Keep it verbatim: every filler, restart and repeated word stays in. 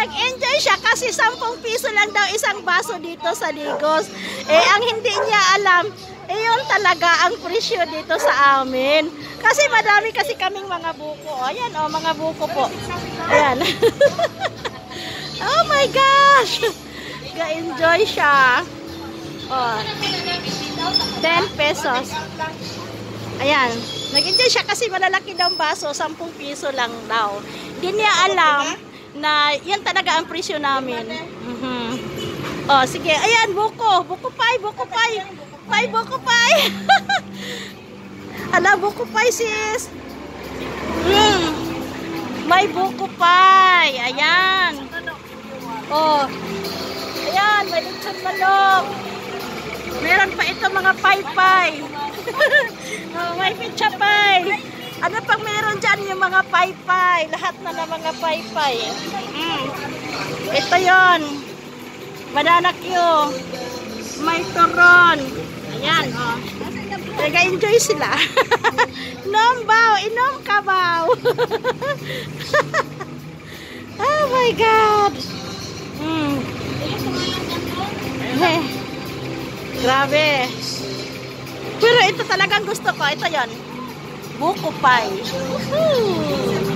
nag-enjoy siya kasi sampung piso lang daw isang baso dito sa Ligos. Eh, ang hindi niya alam, eh, yun talaga ang presyo dito sa amin. Kasi madami kasi kaming mga buko. Ayan, oh, mga buko po. Ayan. Oh my gosh! Ga-enjoy siya. Oh. ten pesos. Ayan. Nag-enjoy siya kasi malalaki daw ang baso. sampung piso lang daw. Hindi niya alam na yan talaga ang presyo namin. Mm-hmm. Oh, sige. Ayan, buko. Buko pie, buko pie. Pie, buko pie. Ala, buko pie, sis. Mm. May buko pie. Ayan. Oh. Ayan, may lechon manok. Meron pa ito mga pie-pie. Oh, may pizza pie. Ano pang meron dyan yung mga pie-pie? Lahat na ng mga pie-pie. Mm. Ito yon. Banana Q. May turon. Ayan, oh. Nag-enjoy sila. Inom baw, inom ka baw. Oh my God. Mm. Eh, grabe. Pero ito talagang gusto ko. Ito yon. Buko pie. Woohoo!